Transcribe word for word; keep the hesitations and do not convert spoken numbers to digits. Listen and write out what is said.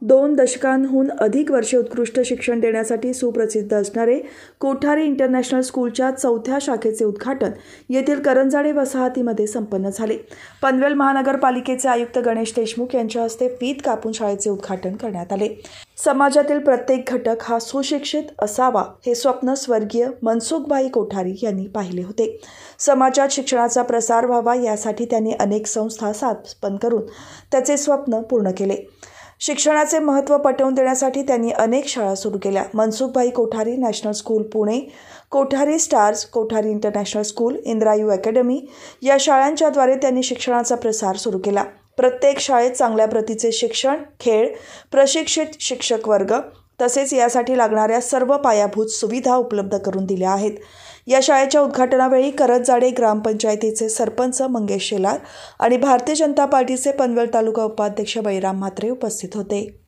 दोन दशकांहून अधिक वर्षे उत्कृष्ट शिक्षण देण्यासाठी सुप्रसिद्ध असणारे कोठारी इंटरनॅशनल स्कूलच्या चौथ्या शाखेचे उद्घाटन येथील करंजाडे वसाहतीमध्ये संपन्न झाले. पनवेल महानगरपालिकेचे आयुक्त गणेश देशमुख यांच्या हस्ते फीत कापून शाळेचे उद्घाटन करण्यात आले. समाजातील प्रत्येक घटक हा सुशिक्षित असावा हे स्वप्न स्वर्गीय मनसुखभाई कोठारी यांनी पाहिले होते. समाजात शिक्षणाचा प्रसार व्हावा यासाठी त्यांनी अनेक संस्था स्थापन करून त्याचे स्वप्न पूर्ण केले. शिक्षणाचे महत्त्व पटवून देण्यासाठी त्यांनी अनेक शाळा सुरू केल्या. Mansukhbhai Kothari national school Pune, Kothari Stars, Kothari international school, Indrayu academy या शाळांच्याद्वारे त्यांनी शिक्षणाचा प्रसार सुरू केला. प्रत्येक शाळेत चांगल्या प्रतीचे शिक्षण, खेळ, प्रशिक्षित शिक्षक वर्ग तसेच यासाठी लागणाऱ्या सर्व पायाभूत सुविधा उपलब्ध करून दिल्या आहेत. या शाळेच्या उद्घाटनावेळी करंजाडे ग्रामपंचायतीचे सरपंच मंगेश शेलार आणि भारतीय जनता पार्टीचे पनवेल तालुका उपाध्यक्ष बळीराम म्हात्रे उपस्थित होते.